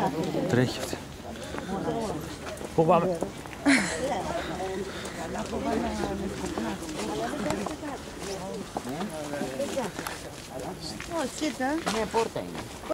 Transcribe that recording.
Τρέχει αυτή. Πού πάμε? Όχι, κοίτα. Μια πόρτα είναι.